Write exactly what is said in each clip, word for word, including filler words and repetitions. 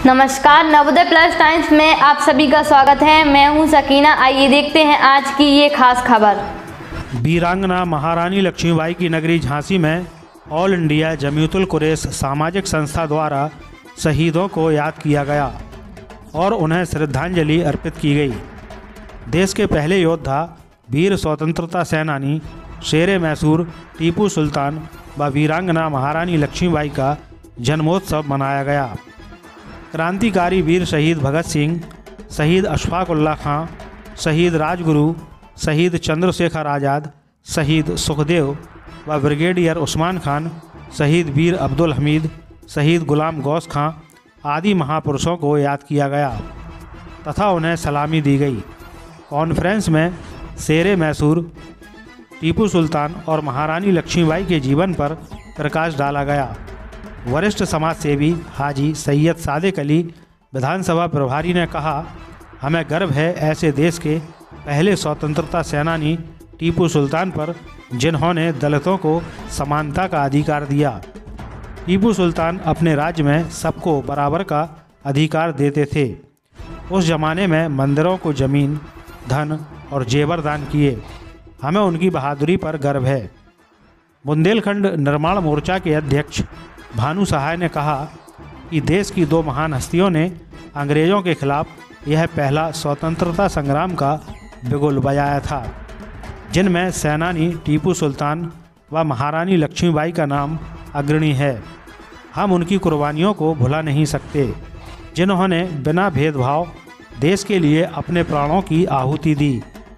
नमस्कार, Navodaya plus times में आप सभी का स्वागत है। मैं हूं सकीना। आइए देखते हैं आज की ये खास खबर। वीरांगना महारानी लक्ष्मीबाई की नगरी झांसी में ऑल इंडिया जमीयतुल कुरैश सामाजिक संस्था द्वारा शहीदों को याद किया गया और उन्हें श्रद्धांजलि अर्पित की गई। देश के पहले योद्धा, वीर स्वतंत्रता सेनानी शेर मैसूर टीपू सुल्तान व वीरांगना महारानी लक्ष्मीबाई का जन्मोत्सव मनाया गया। क्रांतिकारी वीर शहीद भगत सिंह, शहीद अशफाक उल्लाह खां, शहीद राजगुरु, शहीद चंद्रशेखर आज़ाद, शहीद सुखदेव व ब्रिगेडियर उस्मान खान, शहीद वीर अब्दुल हमीद, शहीद गुलाम गौस खां आदि महापुरुषों को याद किया गया तथा उन्हें सलामी दी गई। कॉन्फ्रेंस में शेर मैसूर, टीपू सुल्तान और महारानी लक्ष्मीबाई के जीवन पर प्रकाश डाला गया। वरिष्ठ समाज सेवी हाजी सैयद सादिक अली विधानसभा प्रभारी ने कहा, हमें गर्व है ऐसे देश के पहले स्वतंत्रता सेनानी टीपू सुल्तान पर जिन्होंने दलितों को समानता का अधिकार दिया। टीपू सुल्तान अपने राज्य में सबको बराबर का अधिकार देते थे। उस जमाने में मंदिरों को ज़मीन, धन और जेवर दान किए। हमें उनकी बहादुरी पर गर्व है। बुंदेलखंड निर्माण मोर्चा के अध्यक्ष भानु सहाय ने कहा कि देश की दो महान हस्तियों ने अंग्रेज़ों के खिलाफ यह पहला स्वतंत्रता संग्राम का बिगुल बजाया था, जिनमें सेनानी टीपू सुल्तान व महारानी लक्ष्मीबाई का नाम अग्रणी है। हम उनकी कुर्बानियों को भुला नहीं सकते, जिन्होंने बिना भेदभाव देश के लिए अपने प्राणों की आहुति दी।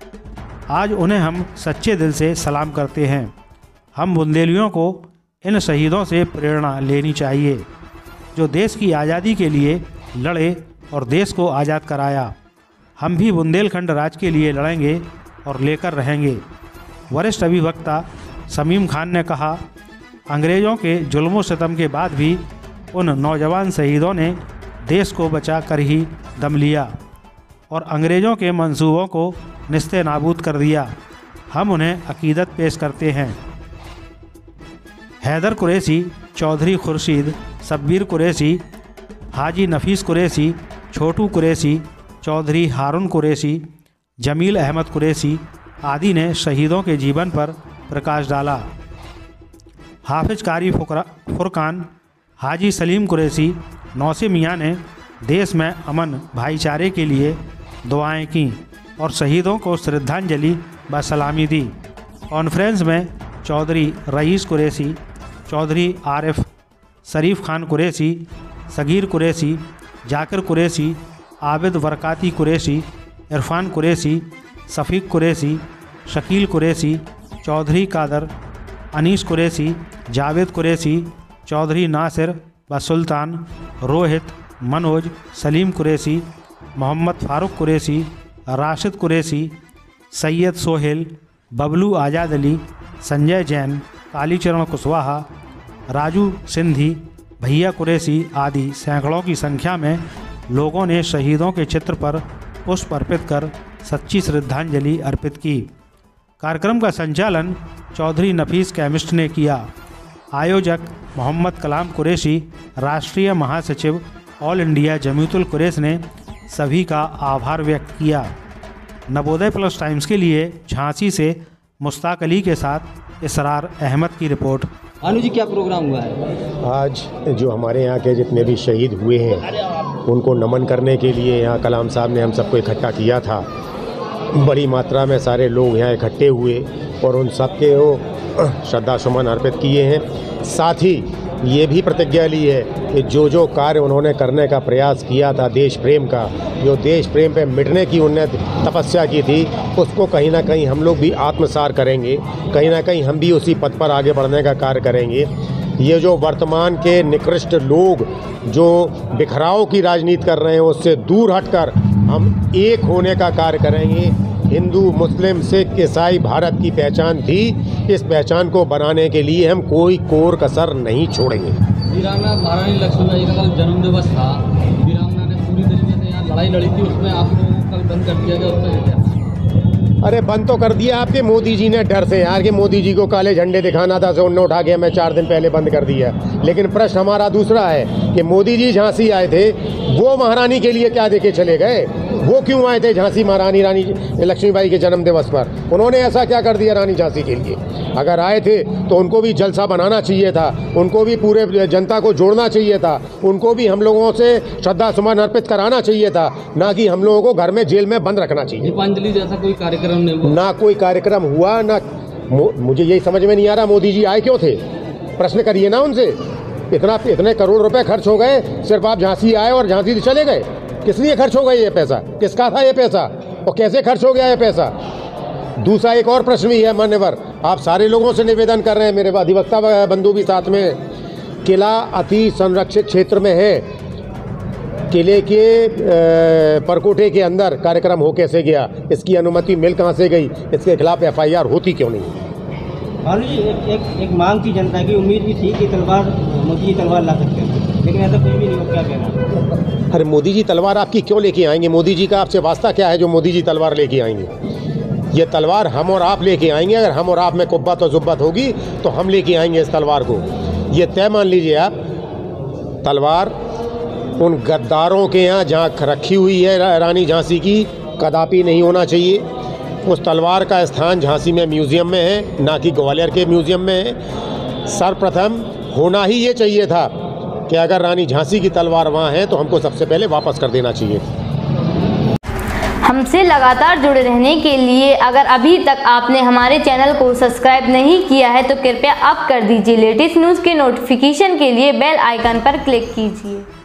आज उन्हें हम सच्चे दिल से सलाम करते हैं। हम बुंदेलियों को इन शहीदों से प्रेरणा लेनी चाहिए, जो देश की आज़ादी के लिए लड़े और देश को आज़ाद कराया। हम भी बुंदेलखंड राज्य के लिए लड़ेंगे और लेकर रहेंगे। वरिष्ठ अभिवक्ता शमीम खान ने कहा, अंग्रेज़ों के जुल्म सितम के बाद भी उन नौजवान शहीदों ने देश को बचा कर ही दम लिया और अंग्रेज़ों के मंसूबों को निस्ते नाबूद कर दिया। हम उन्हें अकीदत पेश करते हैं। हैदर कुरैशी, चौधरी खुर्शीद, शब्बीर कुरैशी, हाजी नफीस कुरैशी, छोटू कुरैशी, चौधरी हारून कुरैशी, जमील अहमद कुरैशी आदि ने शहीदों के जीवन पर प्रकाश डाला। हाफिज कारी फुरकान, हाजी सलीम कुरैशी, नौसे मियाँ ने देश में अमन भाईचारे के लिए दुआएं की और शहीदों को श्रद्धांजलि व सलामी दी। कॉन्फ्रेंस में चौधरी रईस कुरैशी, चौधरी आरिफ शरीफ खान कुरैशी, सगीर कुरैशी, जाकिर कुरैशी, आबिद बरकाती कुरैशी, इरफान कुरैशी, शफीक कुरैशी, शकील कुरैशी, चौधरी कादर, अनीस कुरैशी, जावेद कुरैशी, चौधरी नासिर व सुल्तान, रोहित, मनोज, सलीम कुरैशी, मोहम्मद फारूक कुरैशी, राशिद कुरैशी, सैयद सोहेल, बबलू आज़ाद अली, संजय जैन, कालीचरण कुशवाहा, राजू सिंधी, भैया कुरैशी आदि सैकड़ों की संख्या में लोगों ने शहीदों के चित्र पर पुष्प अर्पित कर सच्ची श्रद्धांजलि अर्पित की। कार्यक्रम का संचालन चौधरी नफीस केमिस्ट ने किया। आयोजक मोहम्मद कलाम कुरैशी, राष्ट्रीय महासचिव ऑल इंडिया जमीयतुल कुरैश ने सभी का आभार व्यक्त किया। नवोदय प्लस टाइम्स के लिए झांसी से मुश्ताक अली के साथ इसरार अहमद की रिपोर्ट। भानु जी, क्या प्रोग्राम हुआ है आज? जो हमारे यहाँ के जितने भी शहीद हुए हैं उनको नमन करने के लिए यहाँ कलाम साहब ने हम सबको इकट्ठा किया था। बड़ी मात्रा में सारे लोग यहाँ इकट्ठे हुए और उन सबके वो श्रद्धा सुमन अर्पित किए हैं। साथ ही ये भी प्रतिज्ञा ली है कि जो जो कार्य उन्होंने करने का प्रयास किया था, देश प्रेम का, जो देश प्रेम पे मिटने की उन्होंने तपस्या की थी, उसको कहीं ना कहीं हम लोग भी आत्मसार करेंगे। कहीं ना कहीं हम भी उसी पथ पर आगे बढ़ने का कार्य करेंगे। ये जो वर्तमान के निकृष्ट लोग जो बिखराव की राजनीति कर रहे हैं, उससे दूर हटकर हम एक होने का कार्य करेंगे। हिंदू, मुस्लिम, सिख, ईसाई भारत की पहचान थी। इस पहचान को बनाने के लिए हम कोई कोर कसर नहीं छोड़ेंगे। वीरांगना महारानी लक्ष्मीबाई का कल जन्म दिवस था। वीरांगना ने पूरी तरीके से यहाँ लड़ाई लड़ी थी, उसमें आप लोगों को कल बंद कर दिया गया, उसका क्या? अरे बंद तो कर दिया आपके मोदी जी ने, डर से यार कि मोदी जी को काले झंडे दिखाना था, सो उन्होंने उठा के हमें चार दिन पहले बंद कर दिया। लेकिन प्रश्न हमारा दूसरा है कि मोदी जी झांसी आए थे, वो महारानी के लिए क्या देके चले गए? वो क्यों आए थे झांसी महारानी रानी लक्ष्मीबाई के जन्म दिवस पर? उन्होंने ऐसा क्या कर दिया रानी झांसी के लिए? अगर आए थे तो उनको भी जलसा बनाना चाहिए था, उनको भी पूरे जनता को जोड़ना चाहिए था, उनको भी हम लोगों से श्रद्धा सुमन अर्पित कराना चाहिए था, ना कि हम लोगों को घर में जेल में बंद रखना चाहिए। दीपांजलि जैसा कोई कार्यक्रम नहीं हुआ, ना कोई कार्यक्रम हुआ ना। मुझे यही समझ में नहीं आ रहा मोदी जी आए क्यों थे? प्रश्न करिए ना उनसे। इतना इतने करोड़ रुपए खर्च हो गए, सिर्फ आप झांसी आए और झांसी से चले गए। किस लिए खर्च हो गया ये पैसा? किसका था ये पैसा और कैसे खर्च हो गया ये पैसा? दूसरा एक और प्रश्न भी है मान्यवर, आप सारे लोगों से निवेदन कर रहे हैं, मेरे अधिवक्ता बंधु भी साथ में, किला अति संरक्षित क्षेत्र में है, किले के परकोटे के अंदर कार्यक्रम हो कैसे गया? इसकी अनुमति मिल कहाँ से गई? इसके खिलाफ एफ आई आर होती क्यों नहीं? हाँ जी, एक, एक, एक मांग थी, जनता की उम्मीद भी थी कि तलवार मोदी जी तलवार ला सकते हैं, लेकिन ऐसा कुछ भी नहीं हो। क्या कहना? अरे मोदी जी तलवार आपकी क्यों लेके आएंगे? मोदी जी का आपसे वास्ता क्या है जो मोदी जी तलवार लेके आएंगे? ये तलवार हम और आप लेके आएंगे। अगर हम और आप में कुब्बत और जुब्बत होगी तो हम लेके आएंगे इस तलवार को। ये तय मान लीजिए आप, तलवार उन गद्दारों के यहाँ जहाँ रखी हुई है रानी झांसी की, कदापि नहीं होना चाहिए। उस तलवार का स्थान झांसी में म्यूज़ियम में है, ना कि ग्वालियर के म्यूज़ियम में है। सर्वप्रथम होना ही ये चाहिए था कि अगर रानी झांसी की तलवार वहाँ है तो हमको सबसे पहले वापस कर देना चाहिए। हमसे लगातार जुड़े रहने के लिए अगर अभी तक आपने हमारे चैनल को सब्सक्राइब नहीं किया है तो कृपया अब कर दीजिए। लेटेस्ट न्यूज़ के नोटिफिकेशन के लिए बेल आइकन पर क्लिक कीजिए।